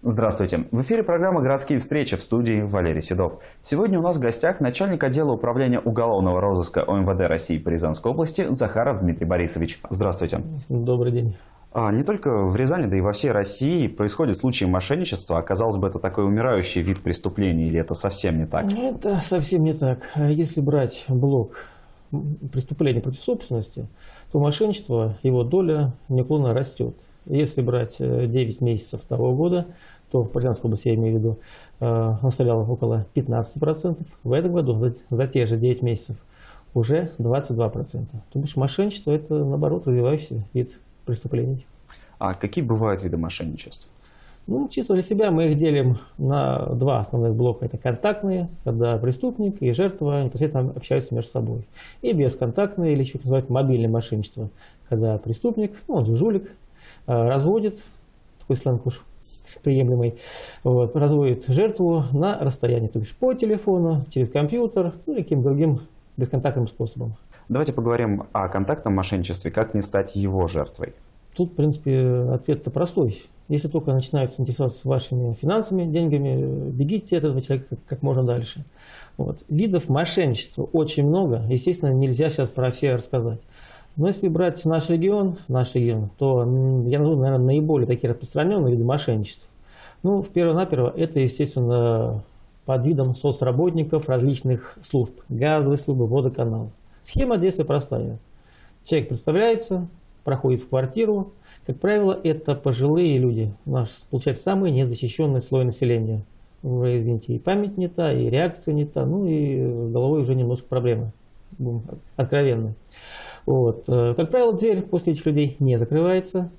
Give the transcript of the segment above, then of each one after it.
Здравствуйте. В эфире программа «Городские встречи», в студии Валерий Седов. Сегодня у нас в гостях начальник отдела управления уголовного розыска ОМВД России по Рязанской области Захаров Дмитрий Борисович. Здравствуйте. Добрый день. Не только в Рязани, да и во всей России происходят случаи мошенничества. Казалось бы, это такой умирающий вид преступления, или это совсем не так? Это совсем не так. Если брать блок преступлений против собственности, то мошенничество, его доля неуклонно растет. Если брать 9 месяцев того года, то в Рязанской области, я имею в виду, он составлял около 15%. В этом году за те же 9 месяцев уже 22%. То бишь мошенничество – это, наоборот, развивающийся вид преступлений. А какие бывают виды мошенничеств? Ну, чисто для себя мы их делим на два основных блока. Это контактные, когда преступник и жертва непосредственно общаются между собой. И бесконтактные, или еще называют мобильное мошенничество, когда преступник, он же жулик, разводит, такой сленг уж приемлемый, разводит жертву на расстоянии, то есть по телефону, через компьютер, ну или каким-то другим бесконтактным способом. Давайте поговорим о контактном мошенничестве, как не стать его жертвой. Тут, в принципе, ответ-то простой. Если только начинают интересоваться вашими финансами, деньгами, бегите от этого человека как можно дальше. Видов мошенничества очень много. Естественно, нельзя сейчас про все рассказать. Но если брать наш регион, то я назову, наверное, наиболее такие распространенные виды мошенничества. Ну, вперво-наперво, это, естественно, под видом соцработников различных служб. Газовой службы, водоканал. Схема действия простая. Человек представляется, проходит в квартиру. Как правило, это пожилые люди. У нас, получается, самый незащищенный слой населения. Вы извините, и память не та, и реакция не та, ну и с головой уже немножко проблемы. Будем откровенны. Как правило, дверь после этих людей не закрывается.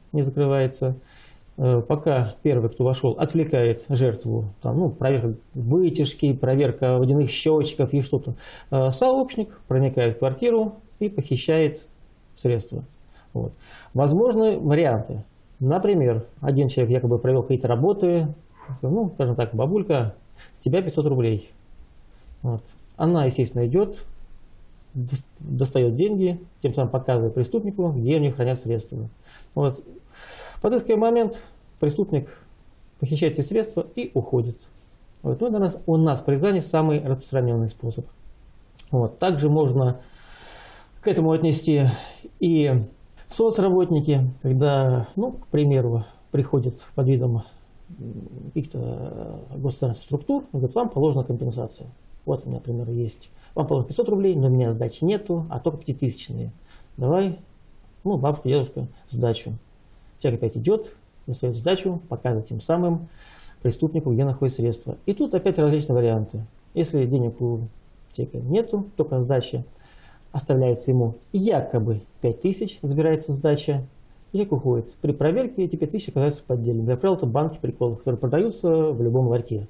Пока первый, кто вошел, отвлекает жертву, проверка вытяжки, проверка водяных счетчиков и что-то. Сообщник проникает в квартиру и похищает средства. Возможны варианты. Например, один человек якобы провел какие-то работы, скажем так, бабулька, с тебя 500 рублей. Она, естественно, идет, достает деньги, тем самым показывая преступнику, где у них хранят средства. Подыскивая момент, преступник похищает эти средства и уходит. Это у нас в Рязани самый распространенный способ. Также можно к этому отнести и соцработники, когда, к примеру, приходят под видом каких-то государственных структур, говорят, вам положена компенсация. У меня, например, есть. Вам положено 500 рублей, но у меня сдачи нету, а только 5000-е. Давай, бабушка, дедушка, сдачу. Человек опять идет, достает сдачу, показывает тем самым преступнику, где находятся средства. И тут опять различные варианты. Если денег у человека нету, только сдача, оставляется ему якобы 5000, забирается сдача, и человек уходит. При проверке эти 5000 оказываются поддельными. Как правило, это банки приколов, которые продаются в любом ларьке.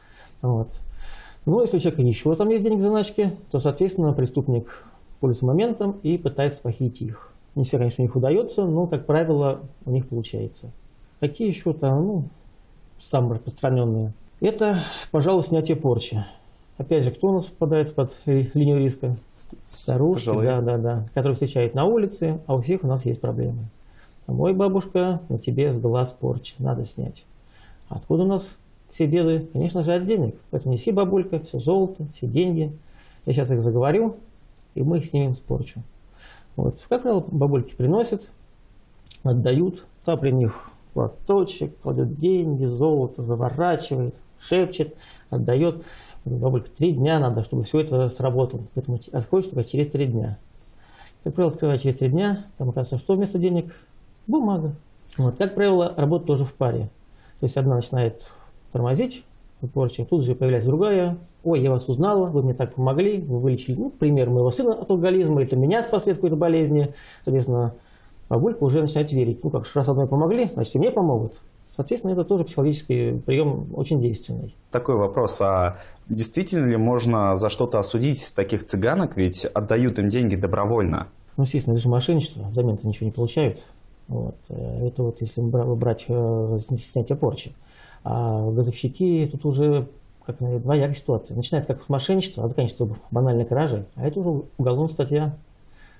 Если у человека еще там есть денег в заначке, то, соответственно, преступник пользуется моментом и пытается похитить их. Не все, конечно, у них удается, но, как правило, у них получается. Какие еще там, самые распространенные? Это, пожалуй, снятие порчи. Опять же, кто у нас попадает под линию риска? Старушки, да, которые встречают на улице, а у всех у нас есть проблемы. Ой, бабушка, на тебе с глаз порча, надо снять. Откуда у нас все беды? Конечно же, от денег. Поэтому неси, бабулька, все золото, все деньги. Я сейчас их заговорю, и мы их снимем с порчу. Как правило, бабульки приносят, отдают, та при них платочек, кладет деньги, золото, заворачивает, шепчет, отдает. Бабулька, 3 дня надо, чтобы все это сработало. Поэтому отходишь только через 3 дня. Как правило, скрывая через 3 дня, там оказывается, что вместо денег? Бумага. Как правило, работа тоже в паре. То есть одна начинает тормозить, порча, тут же появляется другая. Ой, я вас узнала, вы мне так помогли, вы вылечили, пример моего сына от алкоголизма, или меня спасли от какой-то болезни. Соответственно, бабулька уже начинает верить. Раз одной помогли, значит и мне помогут. Соответственно, это тоже психологический прием очень действенный. Такой вопрос, а действительно ли можно за что-то осудить таких цыганок, ведь отдают им деньги добровольно? Естественно, это же мошенничество, взамен-то ничего не получают. Это если брать снятие порчи. А газовщики тут уже двоякая ситуация. Начинается как мошенничество, а заканчивается банальной кражей. А это уже уголовная статья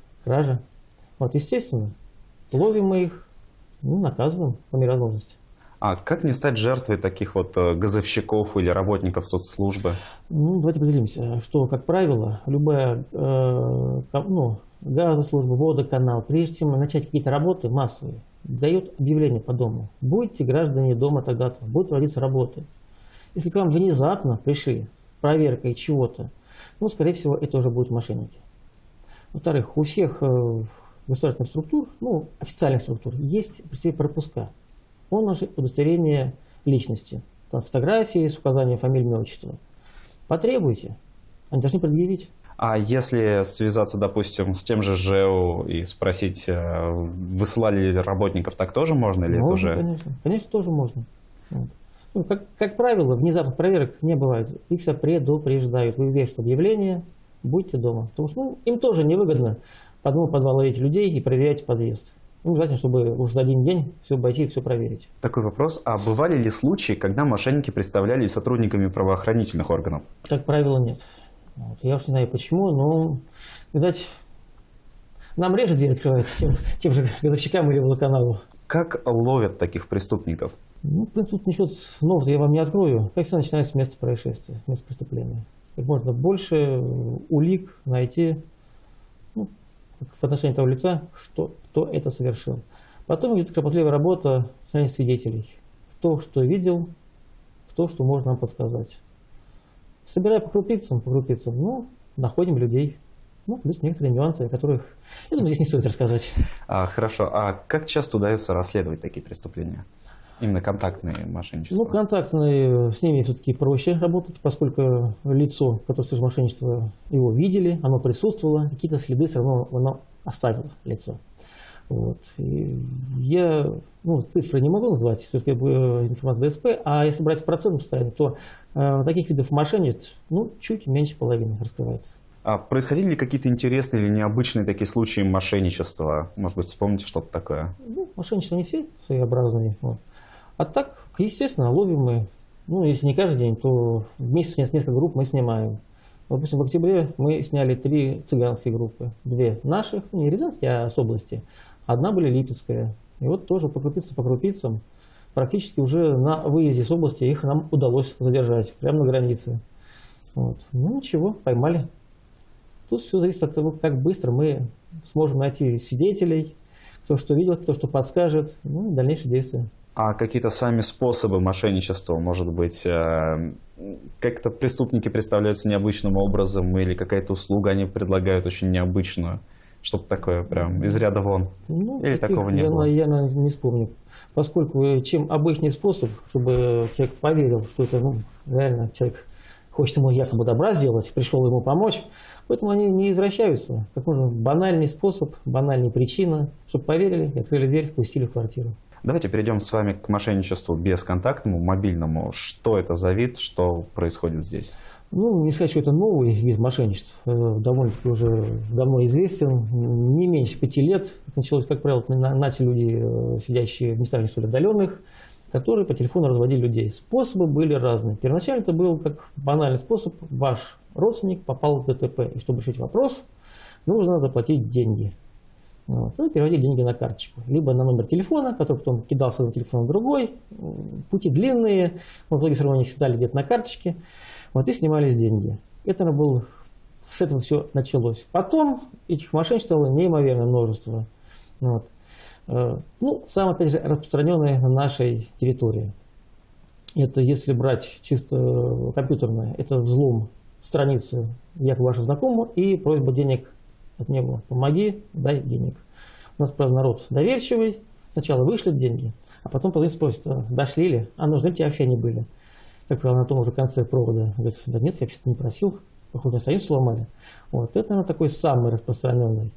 кража. Естественно, ловим мы их, наказываем по мере возможности. А как не стать жертвой таких вот газовщиков или работников соцслужбы? Ну, давайте поделимся, что, как правило, любая газослужба, водоканал, прежде чем начать какие-то работы массовые, дает объявление по дому. Будете граждане дома тогда-то, будут проводиться работы. Если к вам внезапно пришли проверкой чего-то, ну, скорее всего, это уже будут мошенники. Во-вторых, у всех государственных структур, ну, официальных структур, есть при себе пропуска. Он наше удостоверение личности. Там фотографии с указанием фамилии, имя, отчества. Потребуйте. Они должны предъявить. А если связаться, допустим, с тем же ЖЭУ и спросить, высылали ли работников, так тоже можно? Или можно, это уже... конечно. Конечно, тоже можно. Вот. Ну, как правило, внезапных проверок не бывает. Их всегда предупреждают. Вы вешаете объявление, будьте дома. Потому что им тоже невыгодно по одному подвал ловить людей и проверять подъезд. Ну, желательно, чтобы уж за один день все обойти и все проверить. Такой вопрос. А бывали ли случаи, когда мошенники представлялись сотрудниками правоохранительных органов? Как правило, нет. Вот. Я уж не знаю почему, но, видать, нам реже дверь открывают, тем же газовщикам или водоканалу. Как ловят таких преступников? Ну, тут ничего нового я вам не открою. Как всегда, начинается с места происшествия, места преступления. Как можно больше улик найти, ну, в отношении того лица, кто это совершил. Потом идет кропотливая работа в отношении свидетелей. Кто что видел, кто что может нам подсказать. Собирая по крупицам, ну, находим людей. Ну, плюс некоторые нюансы, о которых, я думаю, здесь не стоит рассказать. Хорошо. А как часто удается расследовать такие преступления? Именно контактные мошенничества? Ну, контактные, с ними все-таки проще работать, поскольку лицо, которое совершило мошенничество, его видели, оно присутствовало, какие-то следы все равно оно оставило лицо. Вот. И я цифры не могу назвать, все-таки информация ДСП, а если брать в процентном состоянии, то таких видов мошенничеств чуть меньше половины раскрывается. А происходили ли какие-то интересные или необычные такие случаи мошенничества? Может быть, вспомните что-то такое? Ну, мошенничества не все своеобразные. Вот. А так, естественно, ловим мы, если не каждый день, то в месяц несколько групп мы снимаем. Допустим, в октябре мы сняли 3 цыганские группы. 2 наших, не рязанские, а с области. Одна были липецкая. И вот тоже по крупицам, практически уже на выезде с области их нам удалось задержать, прямо на границе. Вот. Ну ничего, поймали. Тут все зависит от того, как быстро мы сможем найти свидетелей, кто что видел, кто что подскажет, и дальнейшие действия. А какие-то сами способы мошенничества, может быть, как-то преступники представляются необычным образом или какая-то услуга они предлагают очень необычную? Что-то такое прям из ряда вон? Или такого не было? Я не вспомню. Поскольку чем обычный способ, чтобы человек поверил, что это реально человек хочет ему якобы добра сделать, пришел ему помочь, поэтому они не извращаются. Как можно банальный способ, банальная причина, чтобы поверили и открыли дверь, впустили в квартиру. Давайте перейдем с вами к мошенничеству бесконтактному, мобильному. Что это за вид, что происходит здесь? Не сказать, что это новый вид мошенничества, довольно-таки уже давно известен. Не меньше 5 лет началось, как правило, начали люди, сидящие в местах не столь отдаленных, которые по телефону разводили людей. Способы были разные. Первоначально это был как банальный способ. Ваш родственник попал в ДТП. И чтобы решить вопрос, нужно заплатить деньги. И переводить деньги на карточку. Либо на номер телефона, который потом кидался на телефон на другой. Пути длинные. В итоге все равно они седали где-то на карточке. И снимались деньги. С этого все началось. Потом этих мошенничеств стало неимоверное множество. Самое, опять же, распространенное на нашей территории. Это, если брать чисто компьютерное, это взлом страницы якобы вашего знакомого и просьба денег от него. Помоги, дай денег. У нас, правда, народ доверчивый. Сначала вышлет деньги, а потом спросит, дошли ли, а нужны ли тебе вообще они были. Как правило, на том же конце провода говорит, да нет, я вообще-то не просил, похоже, страницу сломали. Это, наверное, такой самый распространенный.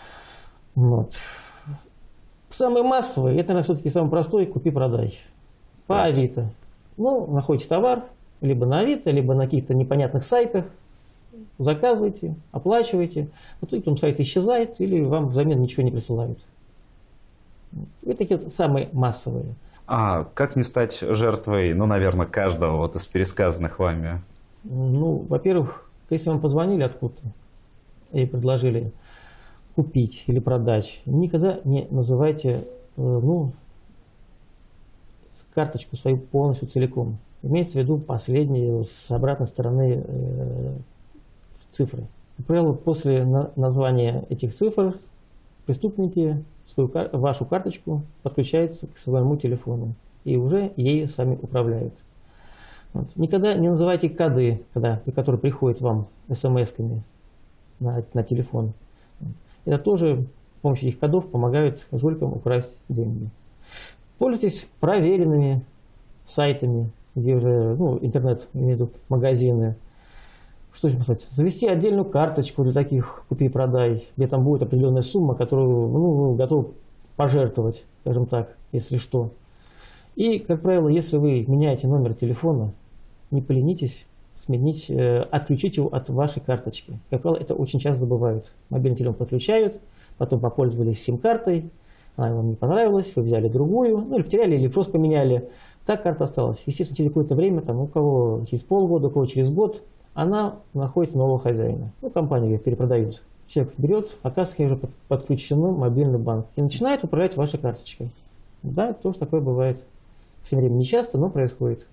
Самый массовый, это, наверное, все-таки самый простой, купи-продай. По Авито. Находите товар, либо на Авито, либо на каких-то непонятных сайтах, заказывайте, оплачивайте, потом сайт исчезает или вам взамен ничего не присылают. Это такие самые массовые. А как не стать жертвой, наверное, каждого из пересказанных вами? Во-первых, если вам позвонили откуда-то и предложили купить или продать, никогда не называйте карточку свою полностью целиком. Имеется в виду последние с обратной стороны цифры. Как правило, после названия этих цифр преступники вашу карточку подключаются к своему телефону и уже ею сами управляют. Вот. Никогда не называйте коды, которые приходят вам смс-ками на телефон. Это тоже с помощью этих кодов помогают жуликам украсть деньги. Пользуйтесь проверенными сайтами, где уже интернет, имею в виду магазины. Что еще сказать? Завести отдельную карточку для таких купи-продай, где там будет определенная сумма, которую вы готовы пожертвовать, скажем так, если что. И, как правило, если вы меняете номер телефона, не поленитесь отключить его от вашей карточки. Как правило, это очень часто забывают. Мобильный телефон подключают, потом попользовались сим-картой, она вам не понравилась, вы взяли другую, или потеряли, или просто поменяли. Так карта осталась. Естественно, через какое-то время, у кого через полгода, у кого через год, она находит нового хозяина. Компании ее перепродают. Человек берет, оказывается, уже подключено мобильный банк и начинает управлять вашей карточкой. Да, тоже такое бывает. Все время не часто, но происходит.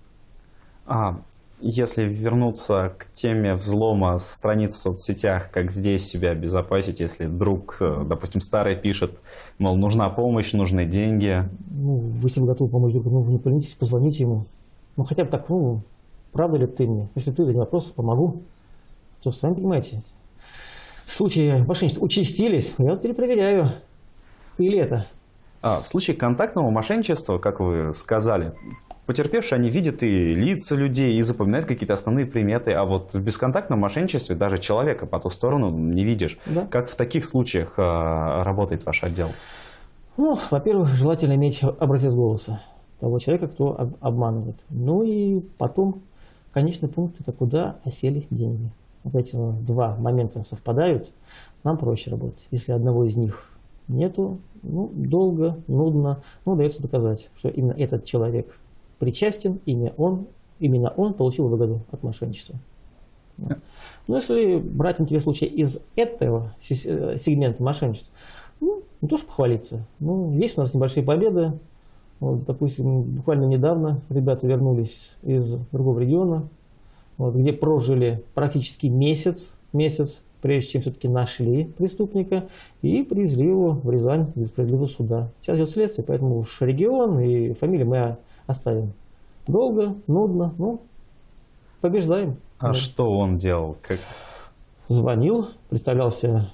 Если вернуться к теме взлома страниц в соцсетях, как здесь себя обезопасить, если вдруг, допустим, старый пишет, мол, нужна помощь, нужны деньги. Вы если готовы помочь другу, не поленитесь, позвоните ему. Хотя бы так, правда ли ты мне? Если ты, не вопрос, помогу. То, сами понимаете, случаи мошенничества участились, я перепроверяю, ты ли это. В случае контактного мошенничества, как вы сказали, потерпевшие, они видят и лица людей, и запоминают какие-то основные приметы, а вот в бесконтактном мошенничестве даже человека по ту сторону не видишь. Да. Как в таких случаях работает ваш отдел? Во-первых, желательно иметь образец голоса того человека, кто обманывает. И потом, конечный пункт, это куда осели деньги. Вот эти два момента совпадают, нам проще работать. Если одного из них нету, долго, нудно, удается доказать, что именно этот человек причастен, именно он получил выгоду от мошенничества. Если брать интересный случай из этого сегмента мошенничества, не то что похвалиться, есть у нас небольшие победы. Допустим, буквально недавно ребята вернулись из другого региона, где прожили практически месяц, прежде чем все-таки нашли преступника и привезли его в Рязань для справедливого суда. Сейчас идет следствие, поэтому уж регион и фамилию мы оставим. Долго, нудно, побеждаем. Что он делал? Звонил, представлялся,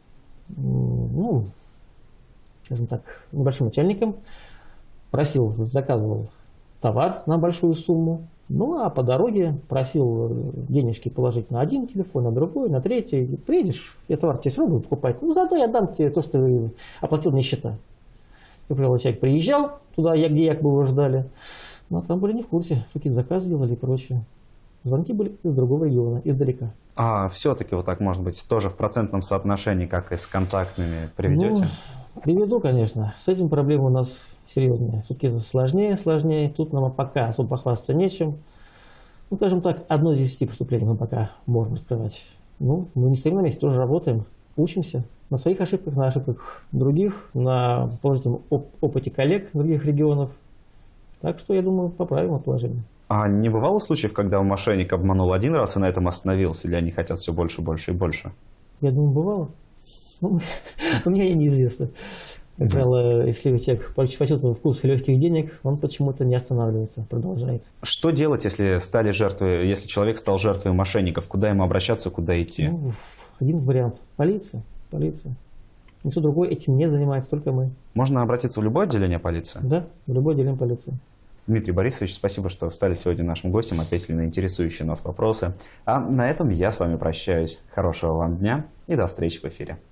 скажем так, небольшим начальником, заказывал товар на большую сумму, а по дороге просил денежки положить на один телефон, на другой, на третий. Приедешь, я товар тебе все равно буду покупать. Заодно я дам тебе то, что ты оплатил мне счета. Как правило, человек приезжал туда, где якобы его ждали, но там были не в курсе, что какие-то заказы делали и прочее. Звонки были из другого региона, издалека. Все-таки так может быть тоже в процентном соотношении, как и с контактными, приведете? Приведу, конечно. С этим проблемы у нас серьезные. Все-таки это сложнее. Тут нам пока особо похвастаться нечем. Скажем так, 1 из 10 преступлений мы пока можем раскрывать. Мы не стоим на месте, тоже работаем, учимся на своих ошибках, на ошибках других, на положительном опыте коллег других регионов. Так что, я думаю, поправим это положение. Не бывало случаев, когда мошенник обманул один раз и на этом остановился, или они хотят все больше, больше и больше? Я думаю, бывало. У меня и неизвестно. Как правило, если человек почувствовал вкус легких денег, он почему-то не останавливается, продолжает. Что делать, если человек стал жертвой мошенников? Куда ему обращаться, куда идти? Один вариант. Полиция. Никто другой этим не занимается, только мы. Можно обратиться в любое отделение полиции? Да, в любое отделение полиции. Дмитрий Борисович, спасибо, что стали сегодня нашим гостем, ответили на интересующие нас вопросы. А на этом я с вами прощаюсь. Хорошего вам дня и до встречи в эфире.